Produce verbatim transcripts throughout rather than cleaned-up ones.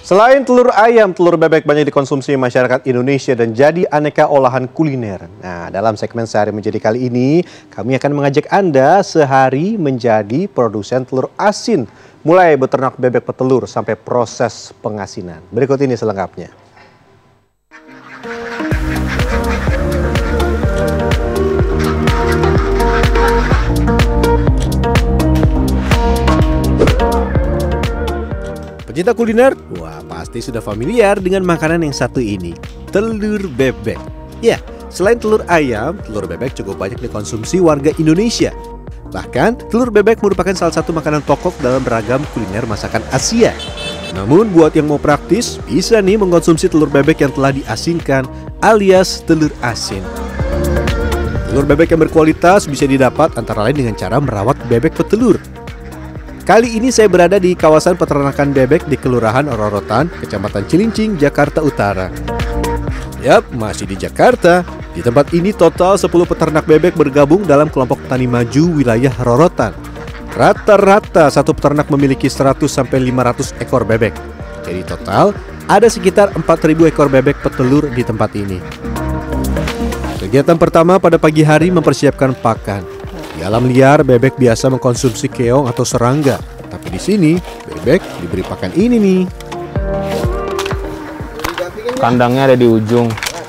Selain telur ayam, telur bebek banyak dikonsumsi masyarakat Indonesia dan jadi aneka olahan kuliner. Nah, dalam segmen Sehari Menjadi kali ini, kami akan mengajak Anda sehari menjadi produsen telur asin. Mulai beternak bebek petelur sampai proses pengasinan. Berikut ini selengkapnya. Pecinta kuliner, wah pasti sudah familiar dengan makanan yang satu ini, telur bebek. Ya, selain telur ayam, telur bebek cukup banyak dikonsumsi warga Indonesia. Bahkan, telur bebek merupakan salah satu makanan pokok dalam beragam kuliner masakan Asia. Namun, buat yang mau praktis, bisa nih mengkonsumsi telur bebek yang telah diasinkan alias telur asin. Telur bebek yang berkualitas bisa didapat antara lain dengan cara merawat bebek petelur. Kali ini saya berada di kawasan peternakan bebek di Kelurahan Rorotan, Kecamatan Cilincing, Jakarta Utara. Yap, masih di Jakarta. Di tempat ini total sepuluh peternak bebek bergabung dalam kelompok tani maju wilayah Rorotan. Rata-rata satu peternak memiliki seratus sampai lima ratus ekor bebek. Jadi total ada sekitar empat ribu ekor bebek petelur di tempat ini. Kegiatan pertama pada pagi hari mempersiapkan pakan. Di alam liar, bebek biasa mengkonsumsi keong atau serangga. Tapi di sini, bebek diberi pakan ini nih. Kandangnya ada di ujung.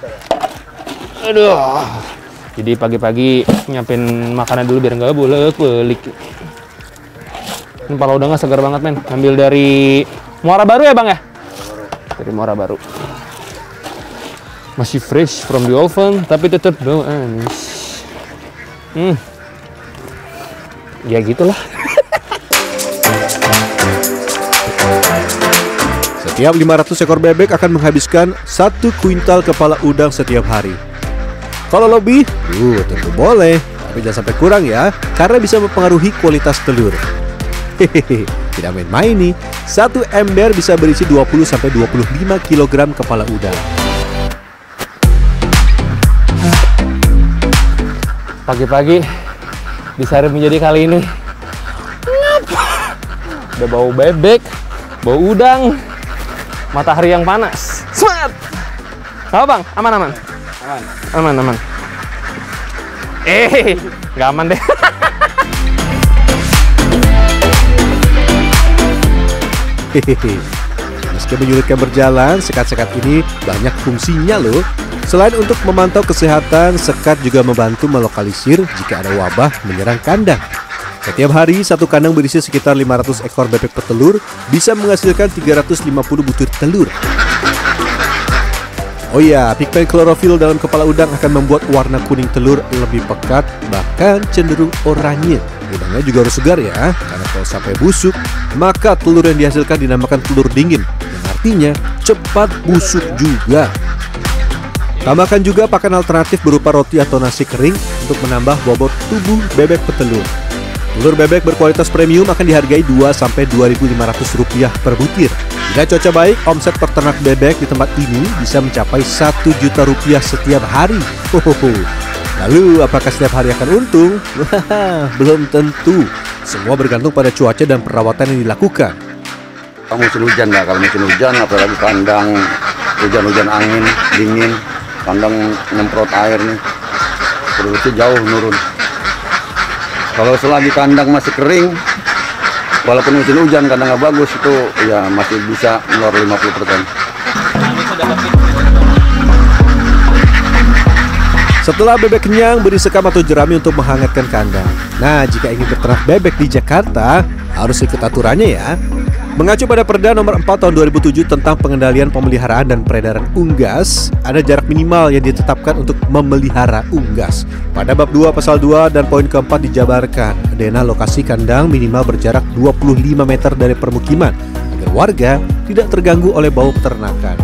Aduh. Jadi pagi-pagi nyiapin makanan dulu biar nggak bolak-balik. Ini pala udangnya segar banget, men. Ambil dari Muara Baru ya, Bang ya? Dari Muara Baru. Masih fresh from the oven, tapi tetap bau anis. Hmm. Ya gitulah. Setiap lima ratus ekor bebek akan menghabiskan satu kuintal kepala udang setiap hari. Kalau lebih, uh, tentu boleh. Tapi jangan sampai kurang ya, karena bisa mempengaruhi kualitas telur. Hehehe, tidak main-main nih. Satu ember bisa berisi dua puluh sampai dua puluh lima kilogram kepala udang. Pagi-pagi di Sehari Menjadi kali ini udah bau bebek, bau udang, matahari yang panas. Semangat! Apa Bang? Aman aman? Aman. Aman aman. Eh, nggak aman deh. Hehehe. Meski menyulitkan berjalan, sekat-sekat ini banyak fungsinya loh. Selain untuk memantau kesehatan, sekat juga membantu melokalisir jika ada wabah menyerang kandang. Setiap hari, satu kandang berisi sekitar lima ratus ekor bebek petelur, bisa menghasilkan tiga ratus lima puluh butir telur. Oh iya, pigmen klorofil dalam kepala udang akan membuat warna kuning telur lebih pekat, bahkan cenderung oranye. Udangnya juga harus segar ya, karena kalau sampai busuk, maka telur yang dihasilkan dinamakan telur dingin, yang artinya cepat busuk juga. Tambahkan juga pakan alternatif berupa roti atau nasi kering untuk menambah bobot tubuh bebek petelur. Telur bebek berkualitas premium akan dihargai dua sampai dua ribu lima ratus rupiah per butir. Jika cuaca baik, omset peternak bebek di tempat ini bisa mencapai satu juta rupiah setiap hari. Hohoho. Lalu, apakah setiap hari akan untung? Wah, belum tentu. Semua bergantung pada cuaca dan perawatan yang dilakukan. Musim hujan nggak? Kalau musim hujan, apalagi kandang hujan-hujan angin, dingin, kandang nyemprot air nih, produksi jauh menurun. Kalau selagi kandang masih kering, walaupun musim hujan kandang nggak bagus, itu ya masih bisa mengeluarkan lima puluh persen. Setelah bebek kenyang, beri sekam atau jerami untuk menghangatkan kandang. Nah, jika ingin beternak bebek di Jakarta, harus ikut aturannya ya. Mengacu pada Perda nomor empat tahun dua ribu tujuh tentang pengendalian pemeliharaan dan peredaran unggas, ada jarak minimal yang ditetapkan untuk memelihara unggas. Pada bab dua pasal dua dan poin keempat dijabarkan, denah lokasi kandang minimal berjarak dua puluh lima meter dari permukiman, agar warga tidak terganggu oleh bau peternakan.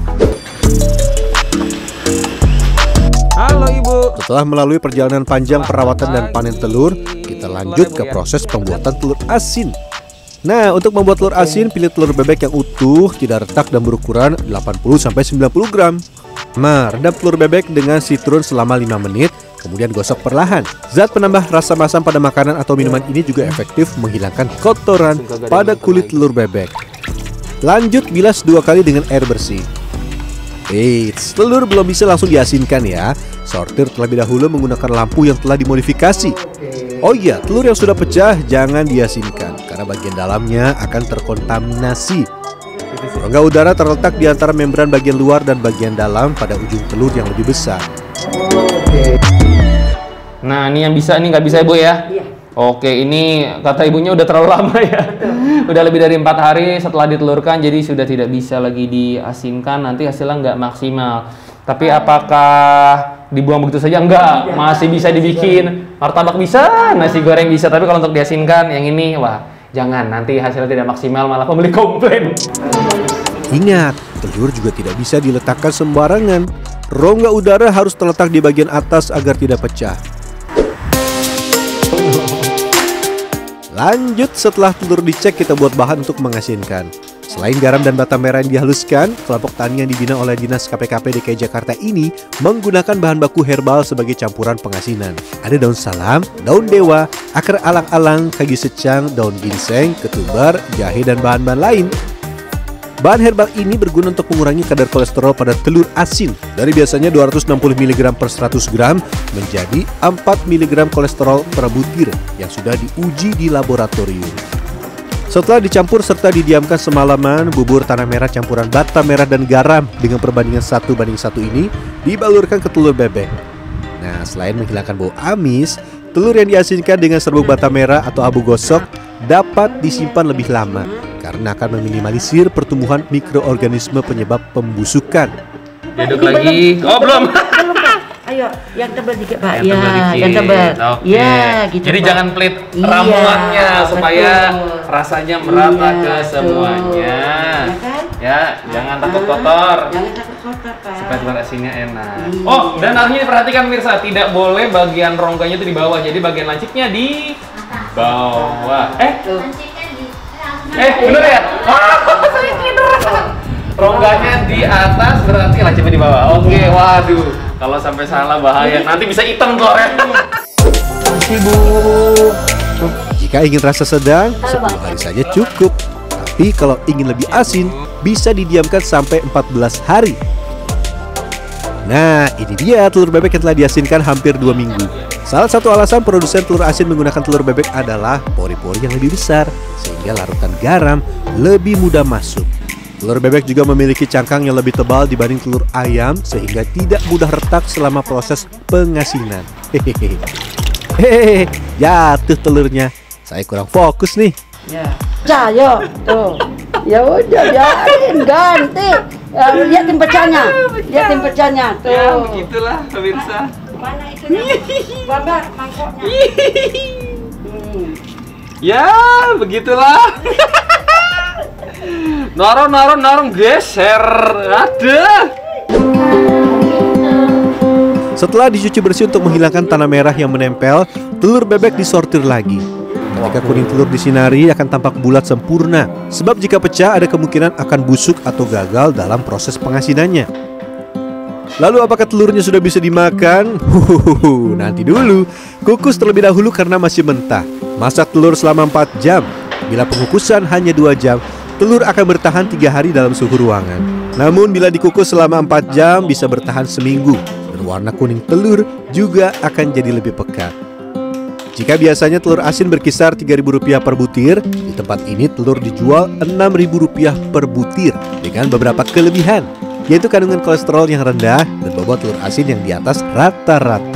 Halo Ibu. Setelah melalui perjalanan panjang perawatan dan panen telur, kita lanjut ke proses pembuatan telur asin. Nah, untuk membuat telur asin, pilih telur bebek yang utuh, tidak retak dan berukuran delapan puluh sampai sembilan puluh gram. Nah, rendam telur bebek dengan sitron selama lima menit, kemudian gosok perlahan. Zat penambah rasa masam pada makanan atau minuman ini juga efektif menghilangkan kotoran pada kulit telur bebek. Lanjut bilas dua kali dengan air bersih. Eits, telur belum bisa langsung diasinkan ya. Sortir terlebih dahulu menggunakan lampu yang telah dimodifikasi. Oh iya, telur yang sudah pecah jangan diasinkan karena bagian dalamnya akan terkontaminasi. Rongga udara terletak di antara membran bagian luar dan bagian dalam pada ujung telur yang lebih besar. Nah, ini yang bisa, ini nggak bisa Ibu ya? Iya. Oke, ini kata ibunya udah terlalu lama ya. Udah lebih dari empat hari setelah ditelurkan, jadi sudah tidak bisa lagi diasinkan. Nanti hasilnya nggak maksimal. Tapi apakah dibuang begitu saja? Enggak, masih bisa dibikin martabak bisa, nasi goreng bisa. Tapi kalau untuk diasinkan yang ini, wah jangan, nanti hasilnya tidak maksimal, malah pembeli komplain. Ingat, telur juga tidak bisa diletakkan sembarangan. Rongga udara harus terletak di bagian atas agar tidak pecah. Lanjut, setelah telur dicek, kita buat bahan untuk mengasinkan. Selain garam dan bata merah yang dihaluskan, kelompok tani yang dibina oleh Dinas K P K P D K I Jakarta ini menggunakan bahan baku herbal sebagai campuran pengasinan. Ada daun salam, daun dewa, akar alang-alang, kaki secang, daun ginseng, ketumbar, jahe, dan bahan-bahan lain. Bahan herbal ini berguna untuk mengurangi kadar kolesterol pada telur asin dari biasanya dua ratus enam puluh miligram per seratus gram menjadi empat miligram kolesterol per butir yang sudah diuji di laboratorium. Setelah dicampur serta didiamkan semalaman, bubur tanah merah campuran bata merah dan garam dengan perbandingan satu banding satu ini dibalurkan ke telur bebek. Nah, selain menghilangkan bau amis, telur yang diasinkan dengan serbuk bata merah atau abu gosok dapat disimpan lebih lama karena akan meminimalisir pertumbuhan mikroorganisme penyebab pembusukan. Duduk lagi. Oh, belum. Ayo, yang tebal dikit Pak. Yang ya, tebal dikit. yang tebal. Oke. Ya, gitu. Jadi Pak. jangan pelit Iya, ramuannya supaya betul. rasanya merata Iya, ke semuanya. Ya kan? Ya, jangan takut kotor. Jangan takut kotor, Pak. Supaya telur asinnya enak. Iya. Oh, dan harusnya diperhatikan mirsa, tidak boleh bagian rongganya itu di bawah. Jadi bagian lancipnya di bawah. Eh, eh bener ya? Oh, saya tidur. Rongganya di atas berarti lancipnya di bawah. Oke, waduh. Kalau sampai salah bahaya. Nanti bisa hitam telurnya. Ibu. Jika ingin rasa sedang, sepuluh hari saja cukup. Tapi kalau ingin lebih asin, bisa didiamkan sampai empat belas hari. Nah, ini dia telur bebek yang telah diasinkan hampir dua minggu. Salah satu alasan produsen telur asin menggunakan telur bebek adalah pori-pori yang lebih besar, sehingga larutan garam lebih mudah masuk. Telur bebek juga memiliki cangkang yang lebih tebal dibanding telur ayam, sehingga tidak mudah retak selama proses pengasinan. Hehehe. Hehehe, jatuh telurnya. Saya kurang fokus nih. Ya. Cayo, tuh. Ya udah biarin ganti. Ya, lihat tim pecahnya. Lihat tim pecahnya. Tuh. Ya, begitulah pemirsa. Mana itu? Babar mangkoknya. Hmm. Ya, begitulah. Norong, norong, norong, geser. Ada. Setelah dicuci bersih untuk menghilangkan tanah merah yang menempel, telur bebek disortir lagi. Ketika kuning telur disinari akan tampak bulat sempurna, sebab jika pecah ada kemungkinan akan busuk atau gagal dalam proses pengasinannya. Lalu apakah telurnya sudah bisa dimakan? Huhuhu, nanti dulu. Kukus terlebih dahulu karena masih mentah. Masak telur selama empat jam. Bila pengukusan hanya dua jam, telur akan bertahan tiga hari dalam suhu ruangan. Namun bila dikukus selama empat jam bisa bertahan seminggu. Dan warna kuning telur juga akan jadi lebih pekat. Jika biasanya telur asin berkisar tiga ribu rupiah per butir, di tempat ini telur dijual enam ribu rupiah per butir dengan beberapa kelebihan, yaitu kandungan kolesterol yang rendah dan bobot telur asin yang di atas rata-rata.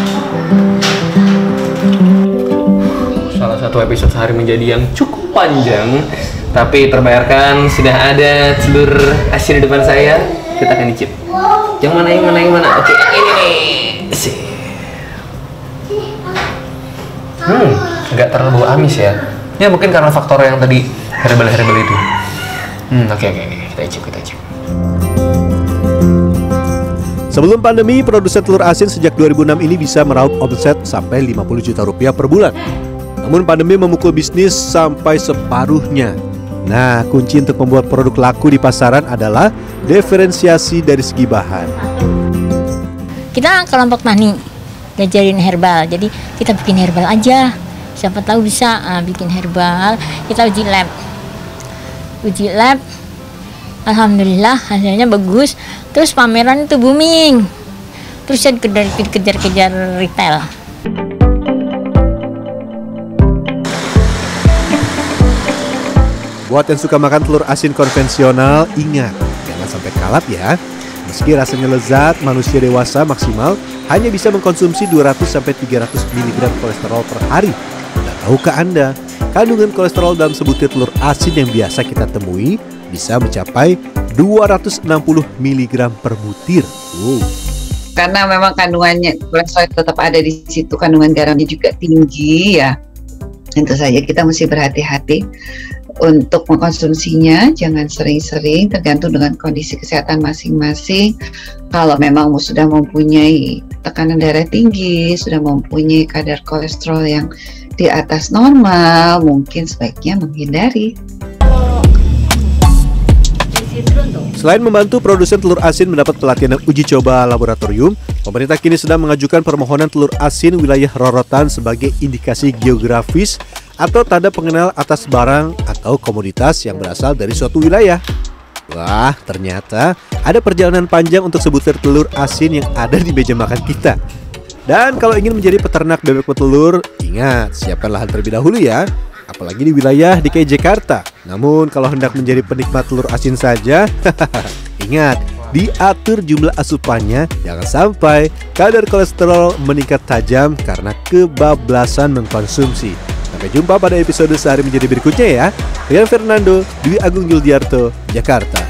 Salah satu episode sehari menjadi yang cukup panjang, tapi terbayarkan. Sudah ada telur asin di depan saya. Kita akan icip. Yang mana, yang mana, yang mana? Oke, ini nih. Sih. Hmm, nggak terlalu bau amis ya. Ya mungkin karena faktor yang tadi herbal-herbal itu. Hmm, oke, oke, oke. Kita icip, kita icip. Sebelum pandemi, produsen telur asin sejak dua ribu enam ini bisa meraup omset sampai lima puluh juta rupiah per bulan. Namun pandemi memukul bisnis sampai separuhnya. Nah, kunci untuk membuat produk laku di pasaran adalah diferensiasi dari segi bahan. Kita kelompok tani ngajarin herbal, jadi kita bikin herbal aja. Siapa tahu bisa uh, bikin herbal. Kita uji lab, uji lab Alhamdulillah hasilnya bagus. Terus pameran itu booming. Terus saya dikejar-kejar retail. Buat yang suka makan telur asin konvensional, ingat, jangan sampai kalap ya. Meski rasanya lezat, manusia dewasa maksimal hanya bisa mengkonsumsi dua ratus sampai tiga ratus miligram kolesterol per hari. Dan tahukah Anda, kandungan kolesterol dalam sebutir telur asin yang biasa kita temui bisa mencapai dua ratus enam puluh miligram per butir. Wow. Karena memang kandungannya kolesterol tetap ada di situ, kandungan garamnya juga tinggi ya. Tentu saja kita mesti berhati-hati untuk mengkonsumsinya, jangan sering-sering, tergantung dengan kondisi kesehatan masing-masing. Kalau memang sudah mempunyai tekanan darah tinggi, sudah mempunyai kadar kolesterol yang di atas normal, mungkin sebaiknya menghindari. Selain membantu produsen telur asin mendapat pelatihan dan uji coba laboratorium, pemerintah kini sedang mengajukan permohonan telur asin wilayah rorotan sebagai indikasi geografis atau tanda pengenal atas barang atau komoditas yang berasal dari suatu wilayah. Wah, ternyata ada perjalanan panjang untuk sebutir telur asin yang ada di meja makan kita. Dan kalau ingin menjadi peternak bebek petelur, ingat, siapkan lahan terlebih dahulu ya. Apalagi di wilayah D K I Jakarta. Namun kalau hendak menjadi penikmat telur asin saja, ingat, diatur jumlah asupannya, jangan sampai kadar kolesterol meningkat tajam karena kebablasan mengkonsumsi. Sampai jumpa pada episode Sehari Menjadi berikutnya ya. Rian Fernando, Dwi Agung Yuldiarto, Jakarta.